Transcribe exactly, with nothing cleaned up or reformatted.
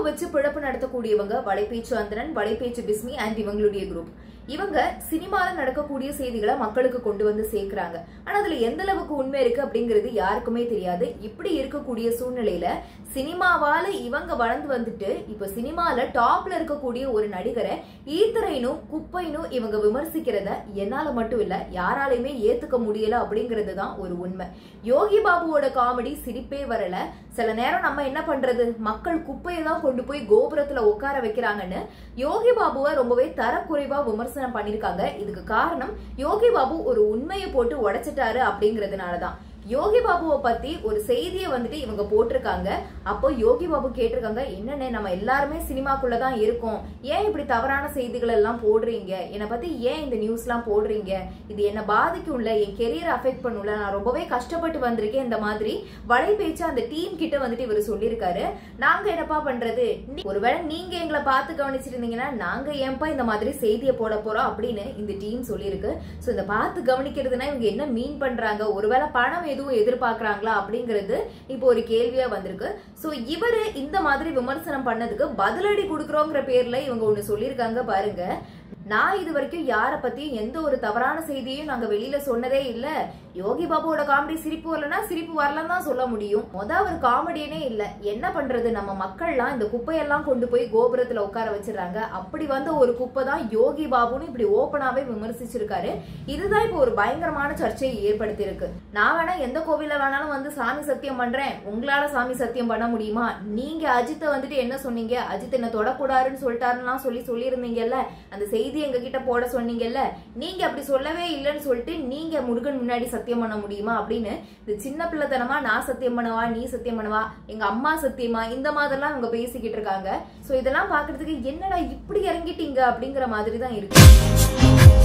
வச்சு பிழப்பு நடத்தக்கூடியவங்க வலைபேச்சு அந்தரன், வலைபேச்சு பிஸ்மி அண்ட் இவங்களுடைய குரூப். இவங்க சினிமால நடக்கக்கூடிய செய்திகளை மக்களுக்கு கொண்டு வந்து சேர்க்கிறாங்க. ஆனா அதுல எந்த அளவுக்கு உண்மை இருக்கு அப்படிங்கிறது யாருக்குமே தெரியாது. இப்படி இருக்கக்கூடிய சூழ்நிலையில சினிமாவால இவங்க வளர்ந்து வந்துட்டு இப்ப சினிமால டாப்ல இருக்கக்கூடிய ஒரு நடிகரை ஈத்தரைனும் குப்பைனும் இவங்க விமர்சிக்கிறத என்னால மட்டும் இல்ல யாராலையுமே ஏத்துக்க முடியல அப்படிங்கிறது தான் ஒரு உண்மை. யோகி பாபுவோட காமெடி சிரிப்பே வரல. சில நேரம் நம்ம என்ன பண்றது, மக்கள் குப்பையை தான் கொண்டு போய் கோபுரத்துல உட்கார வைக்கிறாங்கன்னு யோகி பாபுவை ரொம்பவே தரக்குறைவா விமர்சனம் பண்ணிருக்காங்க. இதுக்கு காரணம் யோகி பாபு ஒரு உண்மையை போட்டு உடைச்சிட்டாரு அப்படிங்கறதுனாலதான். யோகி பாபுவை பத்தி ஒரு செய்தியை வந்துட்டு இவங்க போட்டிருக்காங்க. அப்போ யோகி பாபு கேட்டிருக்காங்க, என்னன்னு நம்ம எல்லாருமே சினிமாக்குள்ளதான் இருக்கோம், ஏன் இப்படி தவறான செய்திகள் எல்லாம் போடுறீங்க, என்னை பத்தி ஏன் இந்த நியூஸ் எல்லாம் போடுறீங்க, இது என்ன பாதிக்கும்ல, என் கெரியர் அஃபெக்ட் பண்ணும்ல, நான் ரொம்பவே கஷ்டப்பட்டு வந்திருக்கேன், இந்த மாதிரி வலைபேச்சு அந்த டீம் கிட்ட வந்துட்டு இவர் சொல்லியிருக்காரு. நாங்க என்னப்பா பண்றது, ஒருவேளை நீங்க எங்களை பார்த்து கவனிச்சிருந்தீங்கன்னா நாங்க ஏன்பா இந்த மாதிரி செய்தியை போட போறோம் அப்படின்னு இந்த டீம் சொல்லியிருக்கு. சோ இந்த பார்த்து கவனிக்கிறதுனா இவங்க என்ன மீன் பண்றாங்க, ஒருவேளை பணம் எதுவும் எதிர்பார்க்கறாங்களா அப்படிங்கிறது இப்போ ஒரு கேள்வியா வந்திருக்கு. சோ இவரு இந்த மாதிரி விமர்சனம் பண்ணதுக்கு பதிலடி கொடுக்கறோங்கிற பேர்ல இவங்க ஒண்ணு சொல்லியிருக்காங்க பாருங்க. நான் இது வரைக்கும் யார பத்தி எந்த ஒரு தவறான செய்தியையும் நாங்க வெளியில சொன்னதே இல்ல. யோகி பாபுவோட காமெடி சிரிப்பு வரலன்னா சிரிப்பு வரலன்னு தான் சொல்ல முடியும். மொத ஒரு காமெடியனே இல்ல. என்ன பண்றது, நம்ம மக்கள்லாம் இந்த குப்பையெல்லாம் கொண்டு போய் கோபுரத்துல உட்கார வச்சிடறாங்க. அப்படி வந்த ஒரு குப்பை தான் யோகி பாபுன்னு இப்படி ஓப்பனாவே விமர்சிச்சிருக்காரு. இதுதான் இப்போ ஒரு பயங்கரமான சர்ச்சையை ஏற்படுத்தி இருக்கு. நான் வேணா எந்த கோவில வேணாலும் வந்து சாமி சத்தியம் பண்றேன், உங்களால சாமி சத்தியம் பண்ண முடியுமா? நீங்க அஜித்தை வந்துட்டு என்ன சொன்னீங்க, அஜித் என்ன தொடக்கூடாதுன்னு சொல்லிட்டாருன்னு சொல்லி சொல்லியிருந்தீங்கல்ல, அந்த செய்தி எங்க கிட்ட போட சொன்னீங்கல்ல, நீங்க அப்படி சொல்லவே இல்லைன்னு சொல்லிட்டு நீங்க முருகன் முன்னாடி சத்தியம் பண்ண முடியுமா அப்படின்னு இந்த சின்ன பிள்ளைத்தனமா நான் சத்தியம் பண்ணவா, நீ சத்தியம் பண்ணவா, எங்க அம்மா சத்தியமா, இந்த மாதிரிலாம் அவங்க பேசிக்கிட்டு இருக்காங்க. சோ இதெல்லாம் பாக்குறதுக்கு என்னடா இப்படி இறங்கிட்டீங்க அப்படிங்கிற மாதிரி தான் இருக்கு.